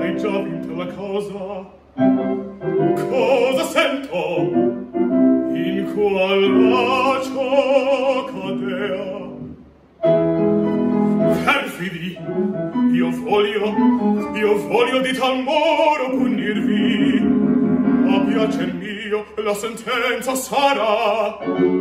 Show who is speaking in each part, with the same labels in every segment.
Speaker 1: hai già vinto la causa. Cosa sento? In qual lacio cadea? Perfidi, io voglio di tal modo punirvi. A piacer mio la sentenza sarà.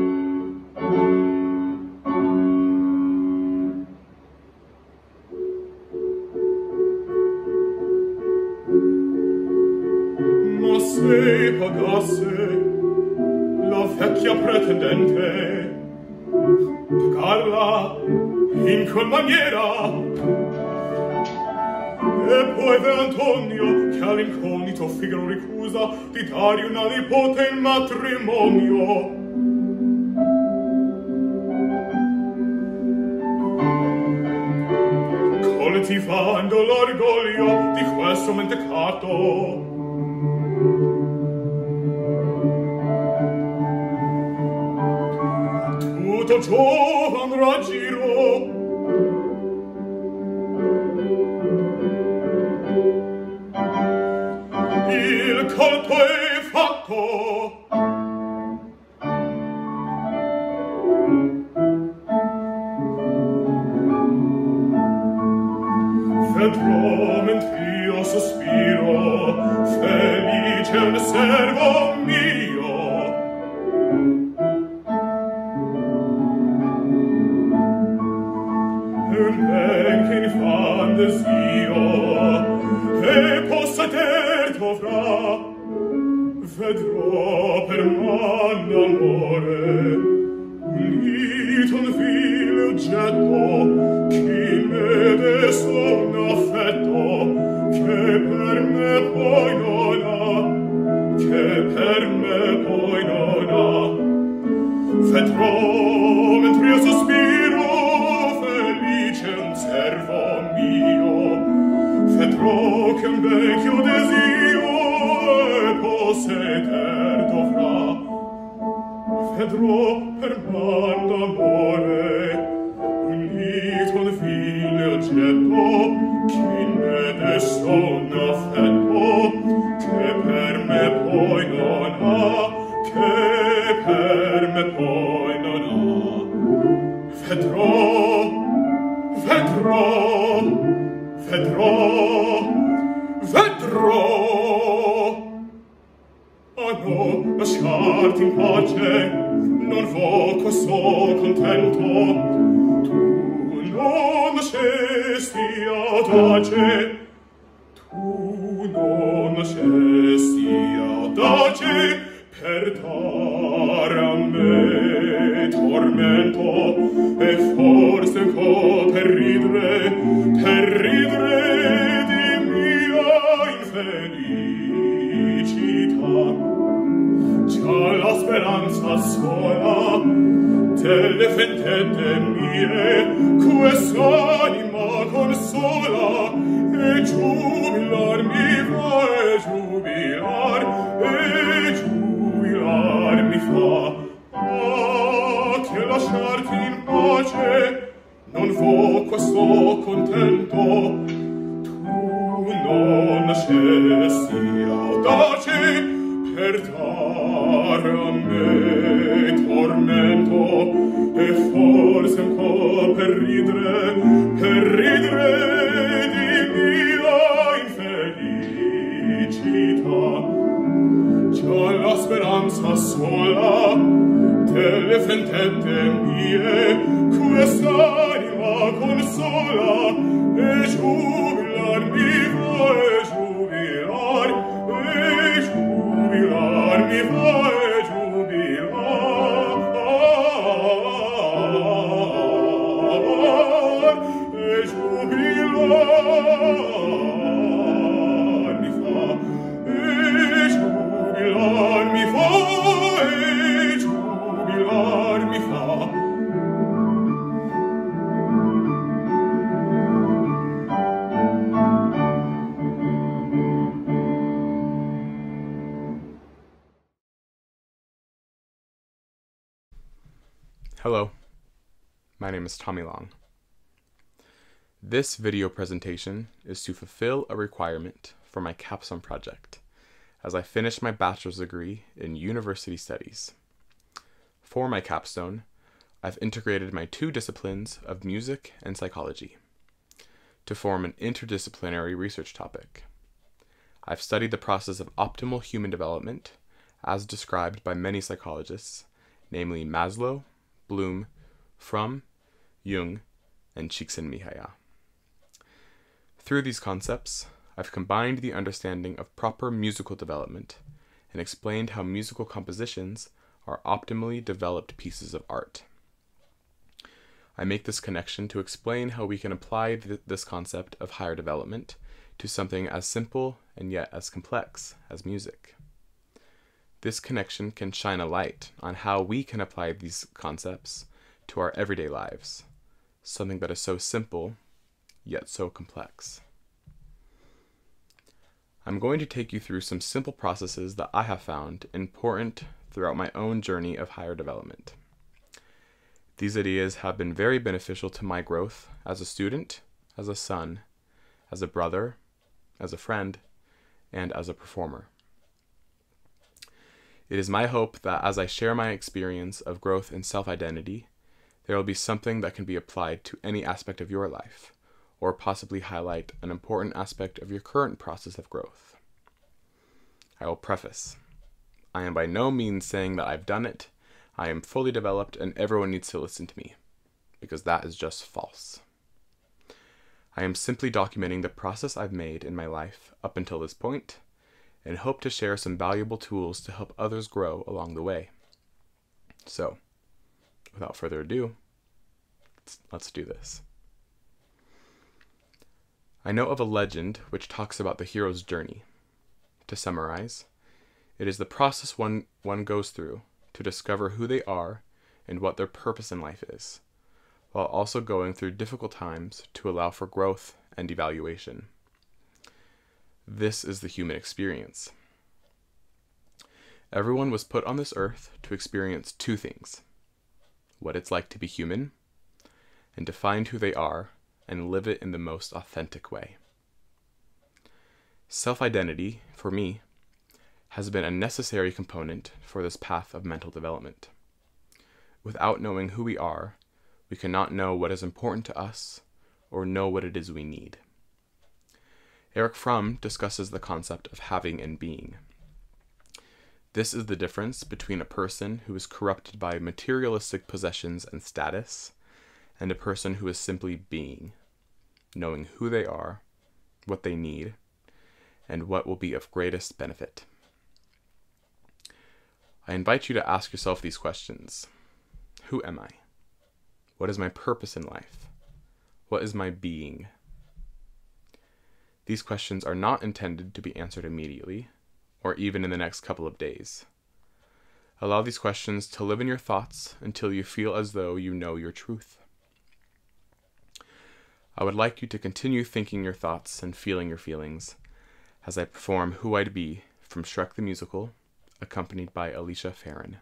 Speaker 1: Ma se pagasse la vecchia pretendente, pagarla in quel maniera, e poi ve Antonio che all'incognito Figaro ricusa di dargli una nipote in matrimonio. Coltivando l'orgoglio di questo mentecato, tutto giovan raggiro. Il colpo è fatto. Vedrò mentr'io sospiro, felice un servo mio. Ben che infan desio, e posseder dovrà, vedrò per man d'amore unito un vile oggetto, chi me desta un affetto che per me poi non ha, che per me poi non ha. Vedrò mentr'io sospiro, felice un servo mio, vedrò che un vecchio desio e posseder dovrà, vedrò per man d'amore unito un vile oggetto, chi ne desta un affetto che per me poi non ha, che per me poi non ha. Vedrò, vedrò, vedrò, vedrò. Oh no, lasciarti in pace, non vo' questo contento. Tu non nascesti audace, tu non nascesti audace, per dar a me tormento, e forse ancora per ridere di mia infelicità. Già la speranza sola delle vendette mie quest'anima consola, e giubilar mi fa, e giubilar mi fa. Ah, che lasciarti in pace non vo' questo contento. Tu non nascesti audace per dar a me tormento, e forse ancora per ridere di mia infelicità. Già la speranza sola delle vendette mie quest'anima consola, e giubilar mi fa, e giubilar mi fa, e giubilar mi fa, e giubilar mi fa, e giubilar mi fa.
Speaker 2: Hello, my name is Tommy Long. This video presentation is to fulfill a requirement for my Capstone project as I finish my bachelor's degree in university studies. For my capstone, I've integrated my two disciplines of music and psychology to form an interdisciplinary research topic. I've studied the process of optimal human development as described by many psychologists, namely Maslow, Bloom, Fromm, Jung, and Csikszentmihalyi. Through these concepts, I've combined the understanding of proper musical development and explained how musical compositions are optimally developed pieces of art. I make this connection to explain how we can apply this concept of higher development to something as simple and yet as complex as music. This connection can shine a light on how we can apply these concepts to our everyday lives, something that is so simple yet so complex. I'm going to take you through some simple processes that I have found important throughout my own journey of higher development. These ideas have been very beneficial to my growth as a student, as a son, as a brother, as a friend, and as a performer. It is my hope that as I share my experience of growth and self-identity, there will be something that can be applied to any aspect of your life, or possibly highlight an important aspect of your current process of growth. I will preface, I am by no means saying that I've done it, I am fully developed and everyone needs to listen to me, because that is just false. I am simply documenting the process I've made in my life up until this point, and hope to share some valuable tools to help others grow along the way. So, without further ado, let's do this. I know of a legend which talks about the hero's journey. To summarize, it is the process one goes through to discover who they are and what their purpose in life is, while also going through difficult times to allow for growth and evaluation. This is the human experience. Everyone was put on this earth to experience two things: what it's like to be human, and to find who they are and live it in the most authentic way. Self-identity, for me, has been a necessary component for this path of mental development. Without knowing who we are, we cannot know what is important to us or know what it is we need. Erich Fromm discusses the concept of having and being. This is the difference between a person who is corrupted by materialistic possessions and status, and a person who is simply being, knowing who they are, what they need, and what will be of greatest benefit. I invite you to ask yourself these questions. Who am I? What is my purpose in life? What is my being? These questions are not intended to be answered immediately, or even in the next couple of days. Allow these questions to live in your thoughts until you feel as though you know your truth. I would like you to continue thinking your thoughts and feeling your feelings as I perform Who I'd Be from Shrek the Musical, accompanied by Alicia Farron.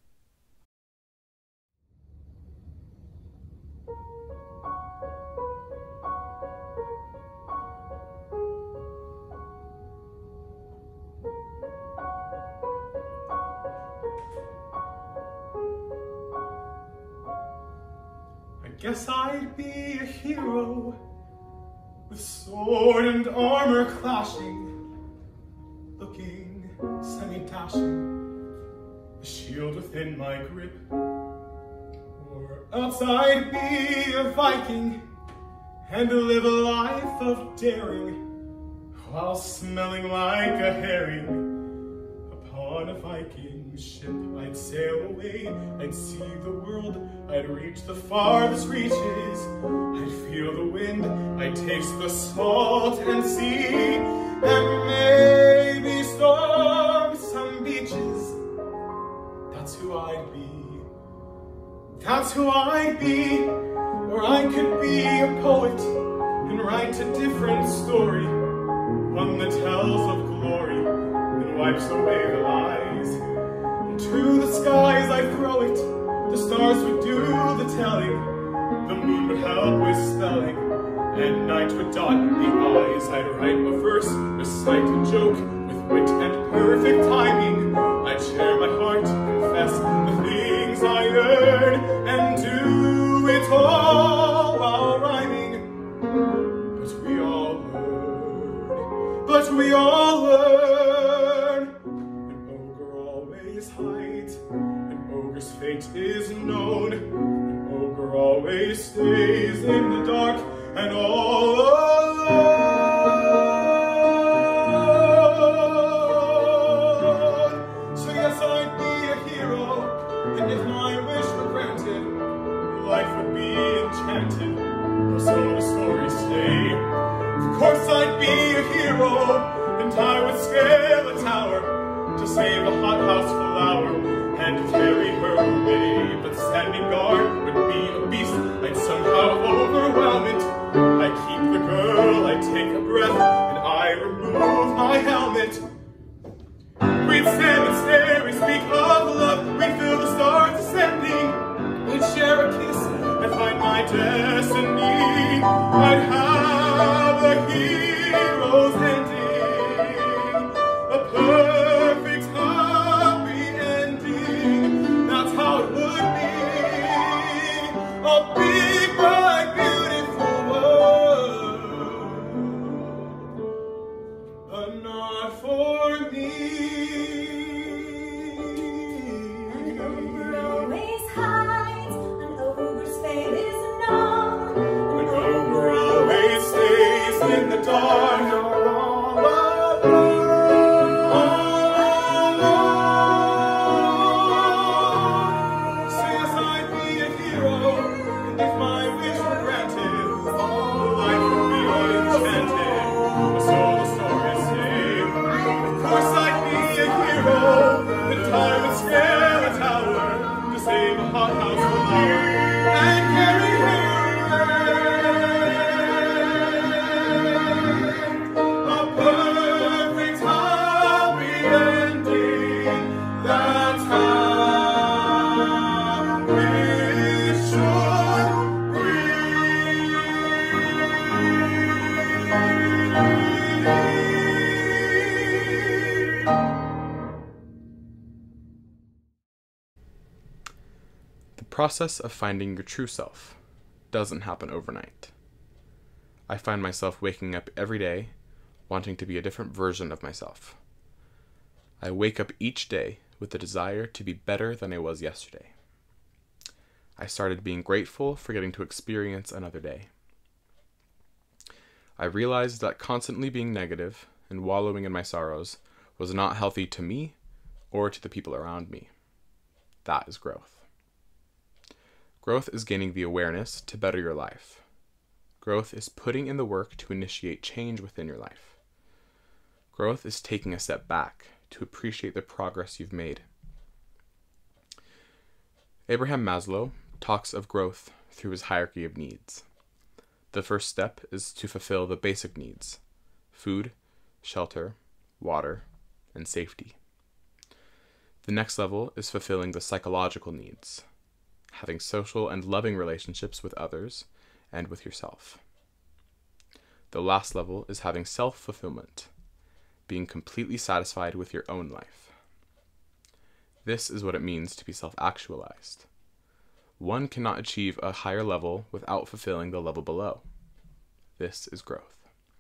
Speaker 1: I guess I'd be a hero, with sword and armor clashing, looking semi-dashing, a shield within my grip. Or else I'd be a Viking, and live a life of daring, while smelling like a herring. Upon a Viking ship I'd sail away, I'd see the world, I'd reach the farthest reaches, I'd feel the wind, I'd taste the salt and sea, and maybe storm some beaches. That's who I'd be. That's who I'd be. Or I could be a poet and write a different story, one that tells of glory and wipes away the lies. And to the skies I throw it, the stars would do the telling, the moon would help with spelling, and night would dot the eyes. I'd write a verse, recite a joke, with wit and perfect timing. I'd share my heart, confess the things I earn, and do it all while rhyming. But we all learn. An ogre always hides, an ogre's fate is known. An ogre always stays in the dark and all alone. So yes, I'd be a hero, and if my wish were granted, life would be enchanted, or so the stories say. Of course I'd be a hero, and I would scale a tower to save a hothouse flower and carry her away. But standing guard would be a beast, I'd somehow overwhelm it. I keep the girl, I take a breath, and I remove my helmet. We'd stand and stare, we'd speak of love, we'd feel the stars ascending, we'd share a kiss and find my destiny. I'd have a hero's ending, a perfect happy ending. That's how it would be, a big, bright, beautiful world, but not for me. In the dark, says I'd be a hero, and if my wish were granted, life would be enchanted, so the stories say. Of course I'd be a hero, and I would scale a tower to save a hothouse flower and carry her.
Speaker 2: The process of finding your true self doesn't happen overnight. I find myself waking up every day wanting to be a different version of myself. I wake up each day with the desire to be better than I was yesterday. I started being grateful for getting to experience another day. I realized that constantly being negative and wallowing in my sorrows was not healthy to me or to the people around me. That is growth. Growth is gaining the awareness to better your life. Growth is putting in the work to initiate change within your life. Growth is taking a step back to appreciate the progress you've made. Abraham Maslow talks of growth through his hierarchy of needs. The first step is to fulfill the basic needs: food, shelter, water, and safety. The next level is fulfilling the psychological needs: having social and loving relationships with others and with yourself. The last level is having self-fulfillment, being completely satisfied with your own life. This is what it means to be self-actualized. One cannot achieve a higher level without fulfilling the level below. This is growth.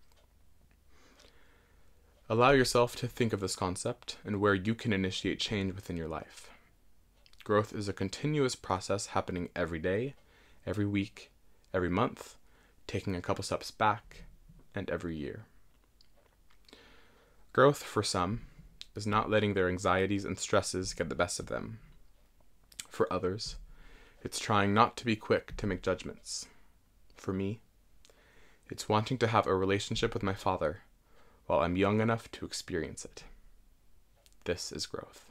Speaker 2: Allow yourself to think of this concept and where you can initiate change within your life. Growth is a continuous process happening every day, every week, every month, taking a couple steps back, and every year. Growth, for some, is not letting their anxieties and stresses get the best of them. For others, it's trying not to be quick to make judgments. For me, it's wanting to have a relationship with my father while I'm young enough to experience it. This is growth.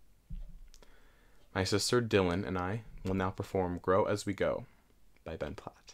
Speaker 2: My sister Dylan and I will now perform Grow As We Go by Ben Platt.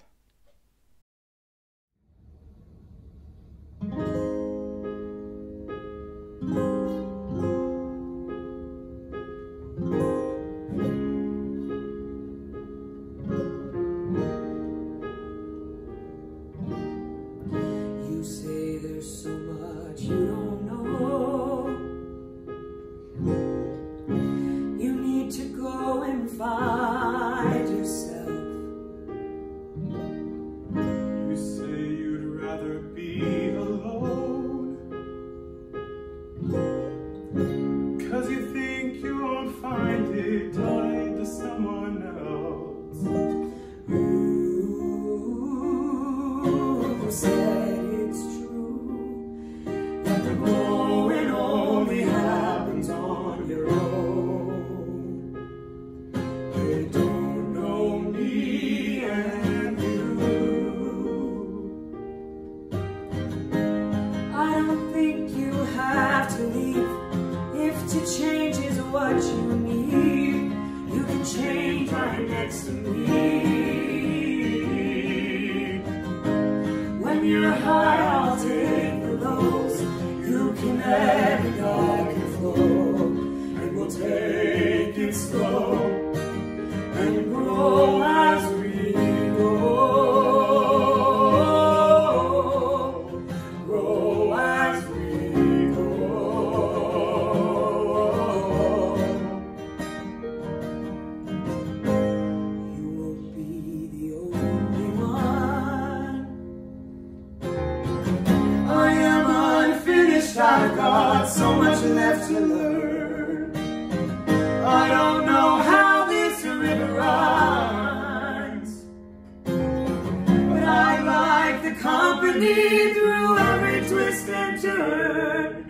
Speaker 3: got so much left to learn. I don't know how this river runs, but I like the company through every twist and turn.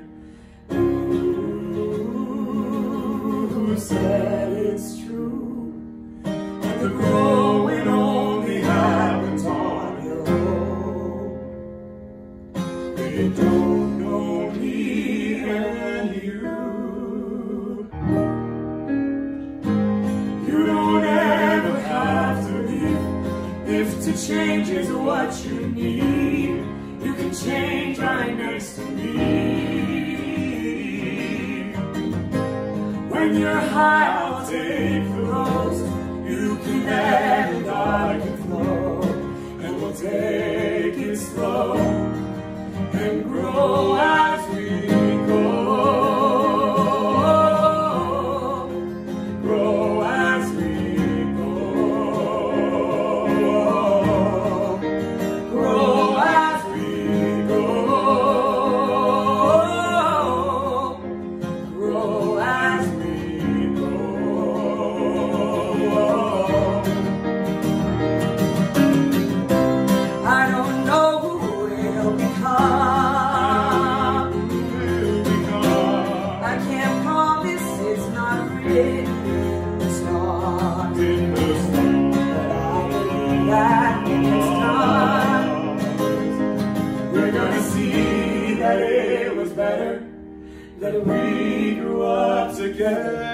Speaker 3: Who said it's true, and the growing only happens on your own? They don't know me and you. You don't ever have to leave. If to change is what you need, you can change right next to me. When you're high, I'll take the lows. You can ebb and I can flow, and we'll take it slow and grow as we go. Grow as we go. Grow as we go. Grow as we go. I don't know who it'll become. I can't promise it's not written in the stars, but I believe that when it's done, we're gonna see that it was better that we grew up together.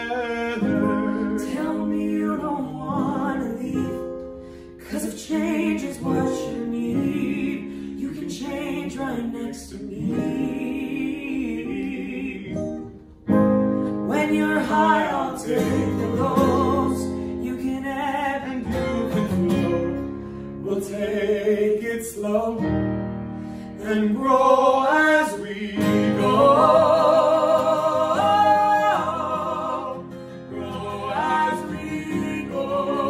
Speaker 3: Tell me you don't wanna leave, 'cause if change is what you need, you can change right next to me. When you're high, I'll take the lows. You can ebb and you can flow. We'll take it slow and grow as we go. Grow as we go.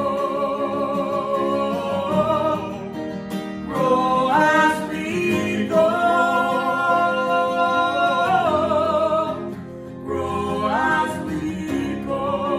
Speaker 3: Grow as we go. Grow as we go.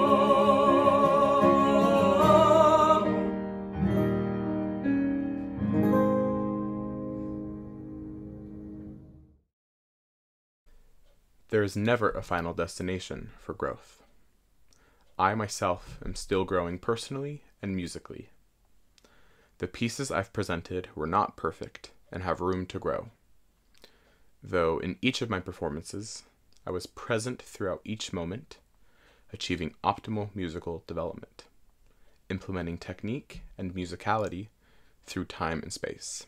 Speaker 2: There is never a final destination for growth. I myself am still growing personally and musically. The pieces I've presented were not perfect and have room to grow. Though in each of my performances, I was present throughout each moment, achieving optimal musical development, implementing technique and musicality through time and space.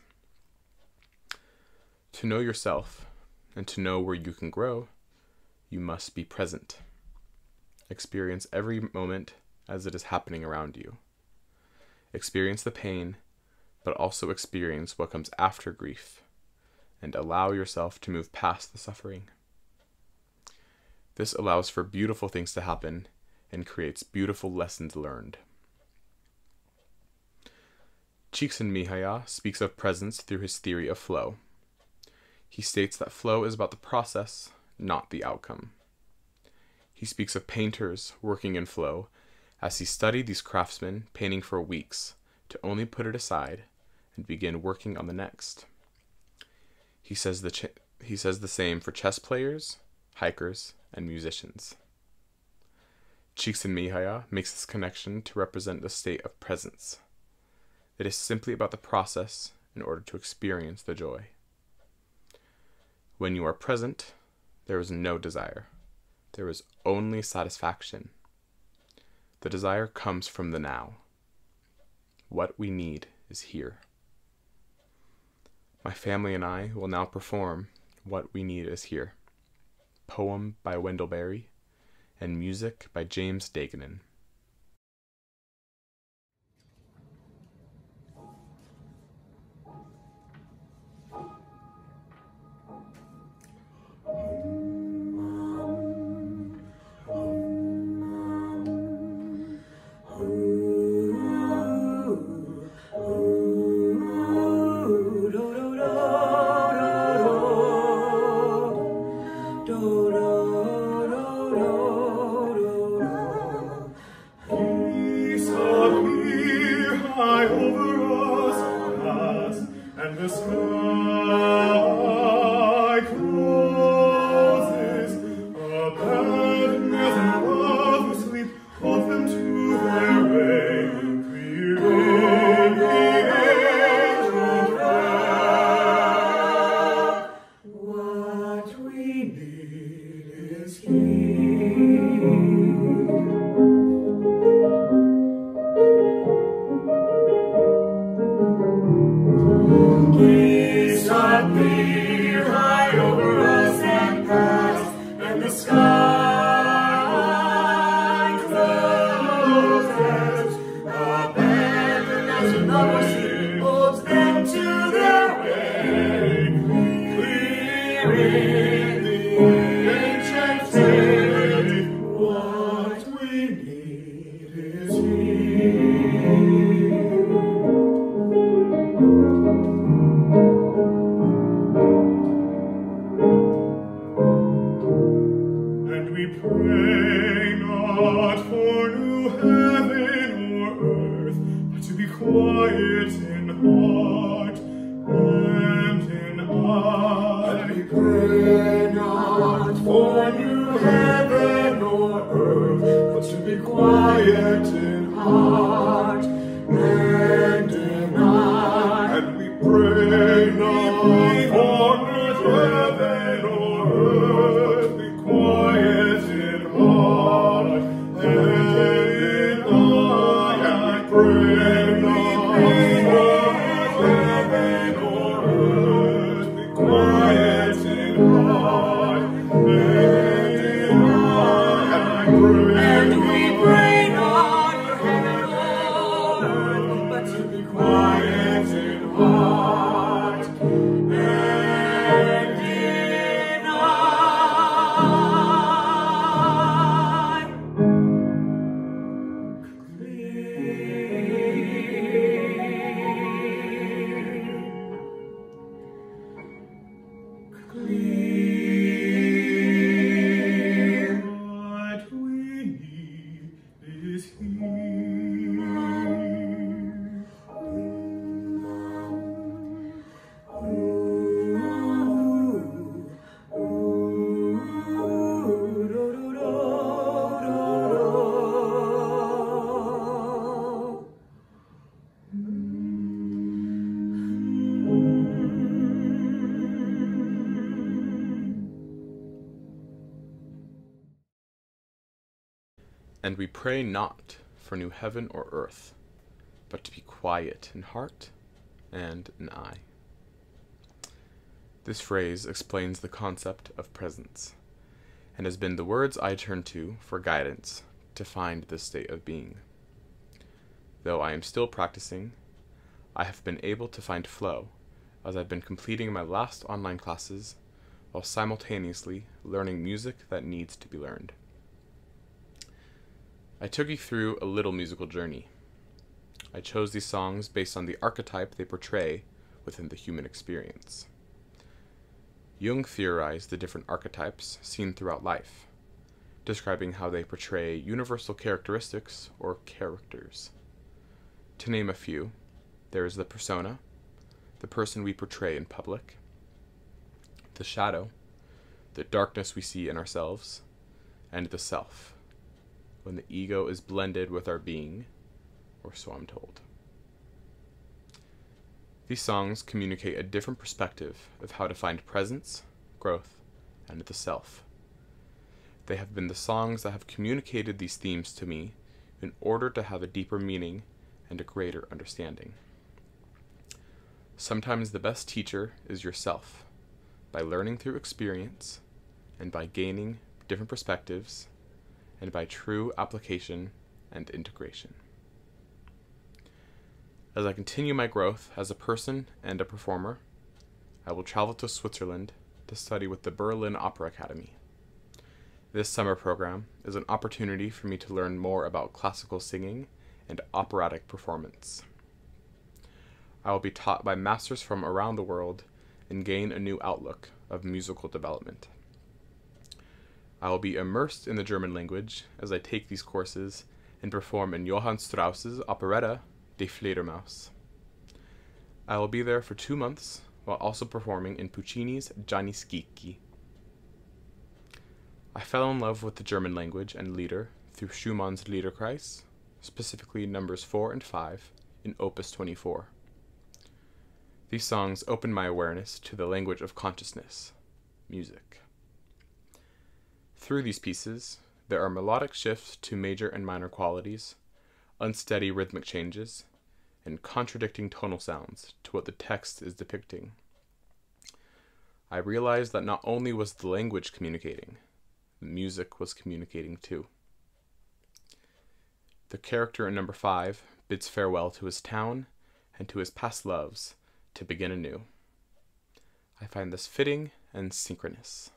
Speaker 2: To know yourself and to know where you can grow, you must be present. Experience every moment as it is happening around you. Experience the pain, but also experience what comes after grief, and allow yourself to move past the suffering. This allows for beautiful things to happen and creates beautiful lessons learned. Csikszentmihalyi speaks of presence through his theory of flow. He states that flow is about the process, not the outcome. He speaks of painters working in flow as he studied these craftsmen painting for weeks to only put it aside and begin working on the next. He says the same for chess players, hikers, and musicians. Csikszentmihalyi makes this connection to represent the state of presence. It is simply about the process in order to experience the joy. When you are present, there is no desire. There is only satisfaction. The desire comes from the now. What we need is here. My family and I will now perform What We Need Is Here, poem by Wendell Berry, and music by James Dagenin.
Speaker 3: Do
Speaker 1: over us pass, and the sky closes. Abandoned and love who sleep, hold them to their way. Hearing the angels cry. What we need is here. Please appear high over us and pass, and the sky closes. Abandoned as another sea holds them to their way. Clearing the ancient day. What we need is here. And we pray not for new heaven or earth, but to be quiet in heart and in eye. And we pray not for new heaven or earth, but to be quiet in heart and in eye. And we pray not for new heaven or earth, be quiet in heart and in eye. And we pray not for heaven or earth, be quiet in heart and in eye. And we pray not for heaven or earth, but to be quiet in heart and in eye. Clear. What we need is
Speaker 2: And we pray not for new heaven or earth, but to be quiet in heart and in eye. This phrase explains the concept of presence, and has been the words I turn to for guidance to find this state of being. Though I am still practicing, I have been able to find flow as I've been completing my last online classes while simultaneously learning music that needs to be learned. I took you through a little musical journey. I chose these songs based on the archetype they portray within the human experience. Jung theorized the different archetypes seen throughout life, describing how they portray universal characteristics or characters. To name a few, there is the persona, the person we portray in public, the shadow, the darkness we see in ourselves, and the self, when the ego is blended with our being, or so I'm told. These songs communicate a different perspective of how to find presence, growth, and the self. They have been the songs that have communicated these themes to me in order to have a deeper meaning and a greater understanding. Sometimes the best teacher is yourself, by learning through experience, and by gaining different perspectives, and by true application and integration. As I continue my growth as a person and a performer, I will travel to Switzerland to study with the Berlin Opera Academy. This summer program is an opportunity for me to learn more about classical singing and operatic performance. I will be taught by masters from around the world and gain a new outlook of musical development. I will be immersed in the German language as I take these courses and perform in Johann Strauss's operetta Die Fledermaus. I will be there for 2 months, while also performing in Puccini's Gianni Schicchi. I fell in love with the German language and Lieder through Schumann's Liederkreis, specifically numbers 4 and 5 in Opus 24. These songs opened my awareness to the language of consciousness, music. Through these pieces, there are melodic shifts to major and minor qualities, unsteady rhythmic changes, and contradicting tonal sounds to what the text is depicting. I realized that not only was the language communicating, the music was communicating too. The character in number 5 bids farewell to his town and to his past loves to begin anew. I find this fitting and synchronous.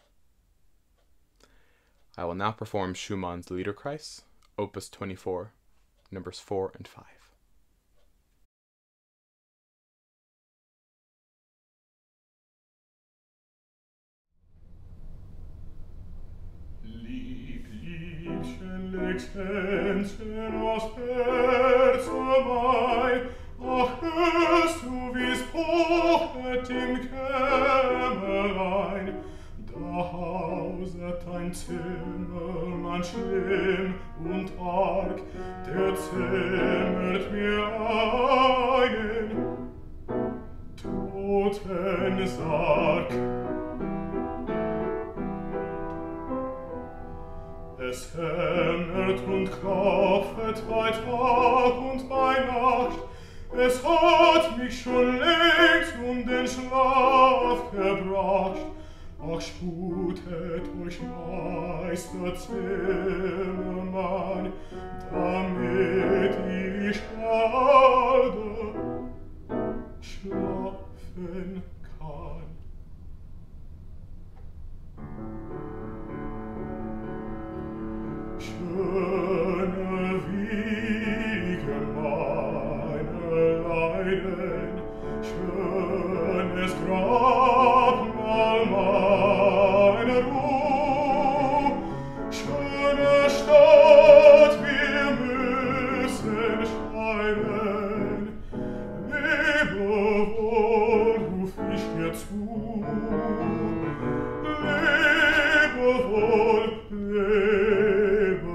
Speaker 2: I will now perform Schumann's Liederkreis, Opus 24, numbers 4 and 5.
Speaker 1: Liebchen, legt Händchen aufs Herz mein, ach, hörst du, wie's pochet im Kämmerlein? Da hauset ein Zimmermann schlimm und arg, der zimmert mir einen Totensarg. Es hämmert und klopfet bei Tag und bei Nacht, es hat mich schon längst den Schlaf gebracht. Ach, sputet euch, Meister Zimmermann, damit ich bald schlafen kann. Schöne Wiege meine Leiden, schönes Grab mal meine Ruh', schöne Stadt, wir müssen scheiden, lebe wohl, ruf ich dir zu, lebe wohl, lebe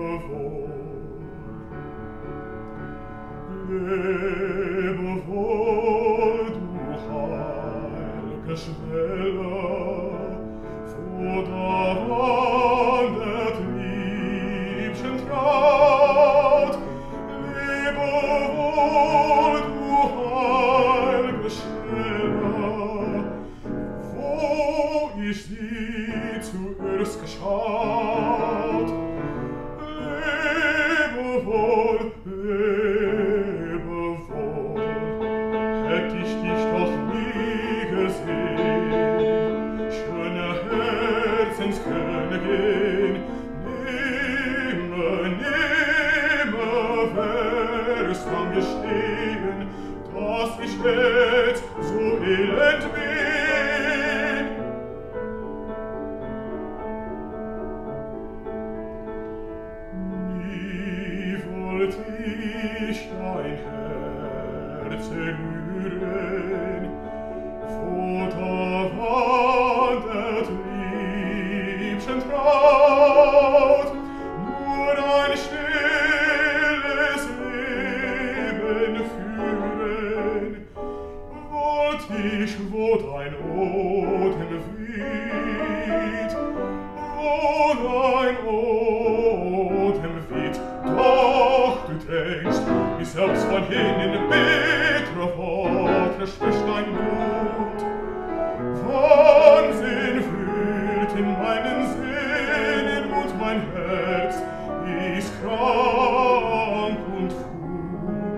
Speaker 1: wohl, du heil'ge Schwelle, vor da wandert Liebchen traut. Lebe wohl, du heil'ge Schwelle, wo ich sie zuerst geschaut. Lebe wohl, hätt ich dich doch nie gesehen, schöne Herzenskönigin, nimmer wär's kann gestehen, dass ich jetzt so elend bin. Nie wollt ich dein Herz rühren, wo da wandert Liebchen traut, nur ein stilles Leben führen, wollt ich, wo dein Odem weht, wo dein Odem weht, doch du denkst, wie selbst von hinnen bittere Worte spricht dein Mund. Wahnsinn wühlt in meinen Sehnen und mein Herz ist krank und wund.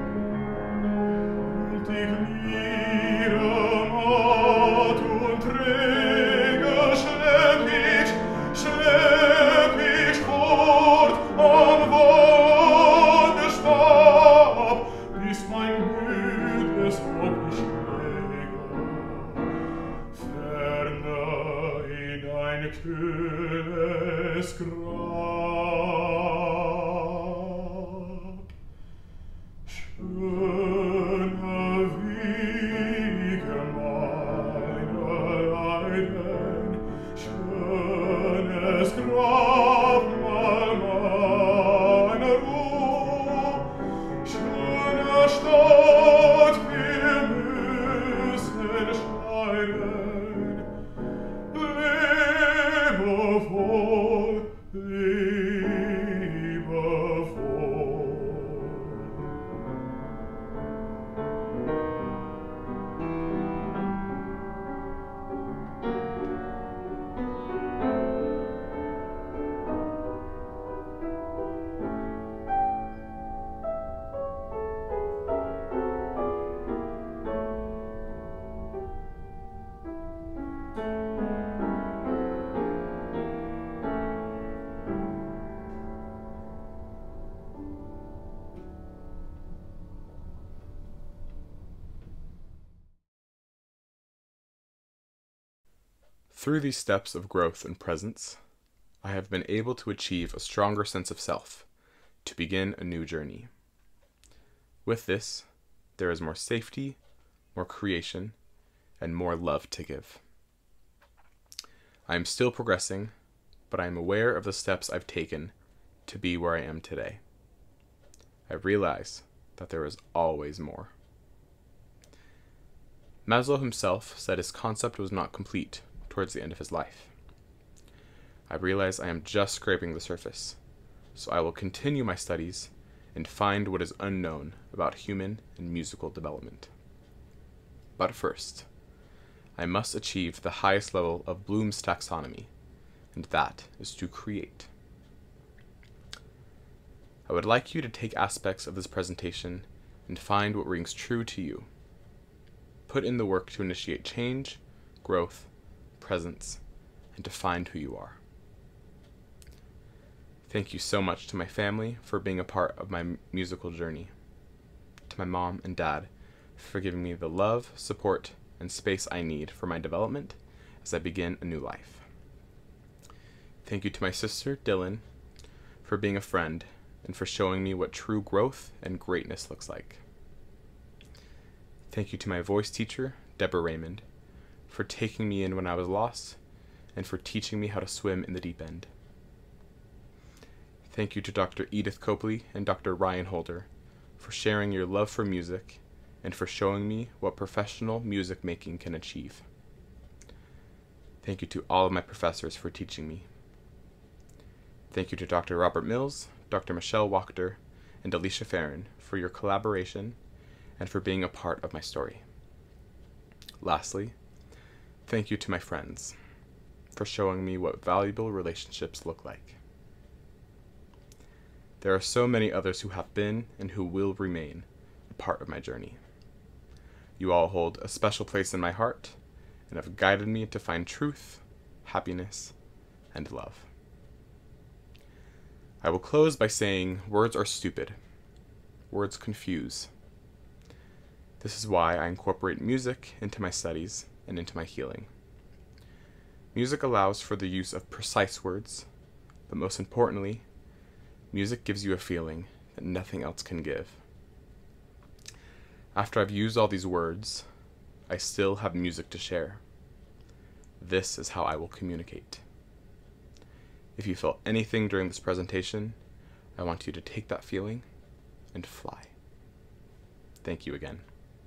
Speaker 1: Und die Glieder matt und träge schlepp ich fort am Wanderstab, bis mein müdes Haupt ich lege, ferne in ein kühles Grab. Schön
Speaker 2: Through these steps of growth and presence, I have been able to achieve a stronger sense of self, to begin a new journey. With this, there is more safety, more creation, and more love to give. I am still progressing, but I am aware of the steps I've taken to be where I am today. I realize that there is always more. Maslow himself said his concept was not complete towards the end of his life. I realize I am just scraping the surface, so I will continue my studies and find what is unknown about human and musical development. But first, I must achieve the highest level of Bloom's taxonomy, and that is to create. I would like you to take aspects of this presentation and find what rings true to you. Put in the work to initiate change, growth, presence, and to find who you are. Thank you so much to my family for being a part of my musical journey. To my mom and dad for giving me the love, support, and space I need for my development as I begin a new life. Thank you to my sister, Dylan, for being a friend and for showing me what true growth and greatness looks like. Thank you to my voice teacher, Deborah Raymond, for taking me in when I was lost and for teaching me how to swim in the deep end. Thank you to Dr. Edith Copley and Dr. Ryan Holder for sharing your love for music and for showing me what professional music making can achieve. Thank you to all of my professors for teaching me. Thank you to Dr. Robert Mills, Dr. Michelle Wachter, and Alicia Farron for your collaboration and for being a part of my story. Lastly, thank you to my friends for showing me what valuable relationships look like. There are so many others who have been and who will remain a part of my journey. You all hold a special place in my heart and have guided me to find truth, happiness, and love. I will close by saying words are stupid. Words confuse. This is why I incorporate music into my studies and into my healing. Music allows for the use of precise words, but most importantly, music gives you a feeling that nothing else can give. After I've used all these words, I still have music to share. This is how I will communicate. If you felt anything during this presentation, I want you to take that feeling and fly. Thank you again.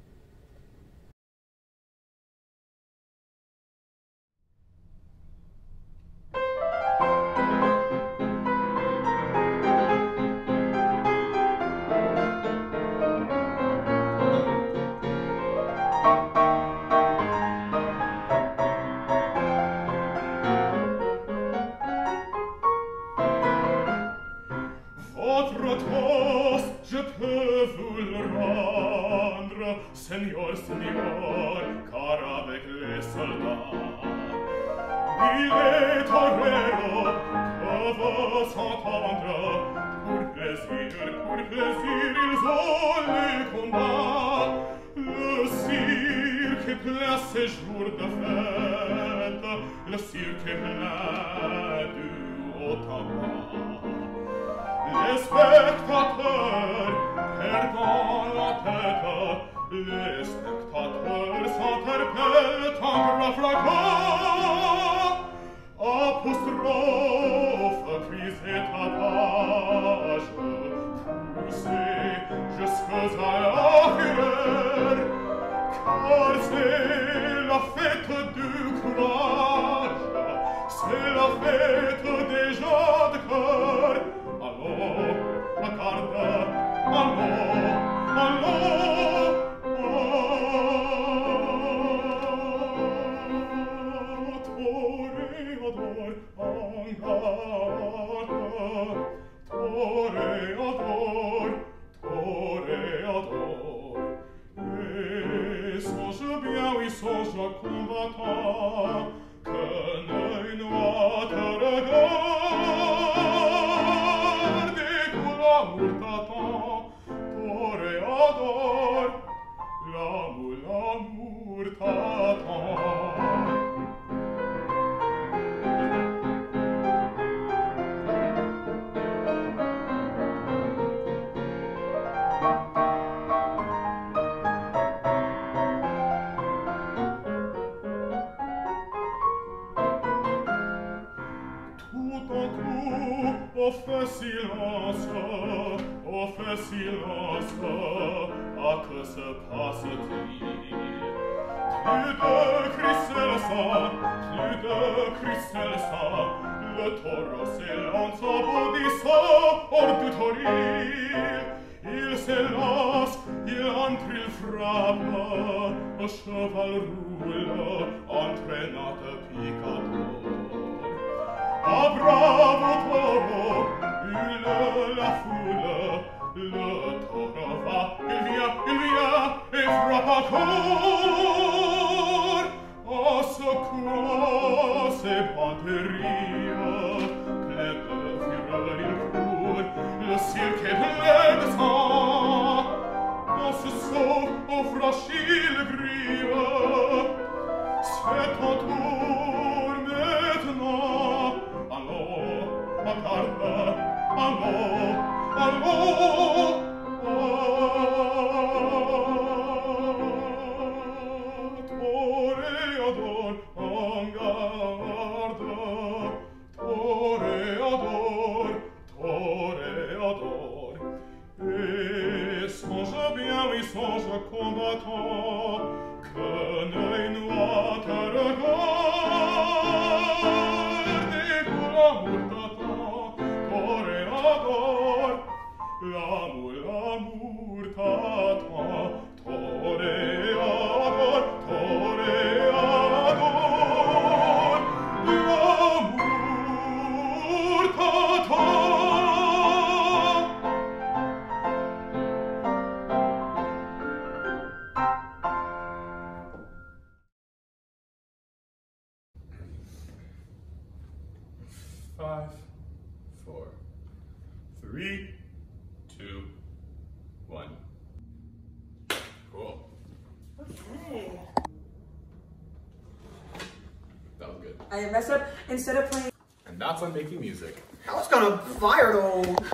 Speaker 1: Votre toast, je peux vous le rendre, Seigneur, Seigneur, car avec les soldats, il est torero, que va s'entendre, pour plaisir, ils ont les combats. Le cirque est plein ces jours de fête, le cirque est plein du haut tabac. Les spectateurs perdant la tête, les spectateurs s'interpellent en grand fracas. Apostrophe, cris et tapage, poussés jusqu'à la fureur, car c'est la fête du courage, c'est la fête des gens de cœur. Allô, la carta, allô, toreador, toreador, et songe bien, oui, songe combattant, que l'œil noir te regarde. L'amour t'attend, toreador, l'amour t'attend. fais silence, ah que se passe-t-il? Plus de cristal sang, le taureau s'élance en bondissant hors du toril. Il s'élance, il entre, il frappe, le cheval roule, entraînant picador. Ah bravo taureau, hurle la foule, le taureau va, il vient, et frappe encore. Oh, secours, c'est panterie, plein de fureur il court, le cirque est plein de sang. On se sauve, on franchit le grille, c'est ton tour maintenant. Allons, attarde, allons, toréador, en garde, toréador. Et songe bien, oui, songe combattant, qu'un œil noir te regarde, et que l'amour t'attend, toréador. L'amour t'attend, toréador, toréador. L'amour t'attend. Five, four, three, 2, 1. Cool.
Speaker 3: Okay.
Speaker 2: That was good.
Speaker 3: I messed up. Instead of playing...
Speaker 2: And that's on making music.
Speaker 4: I was kind of fire though.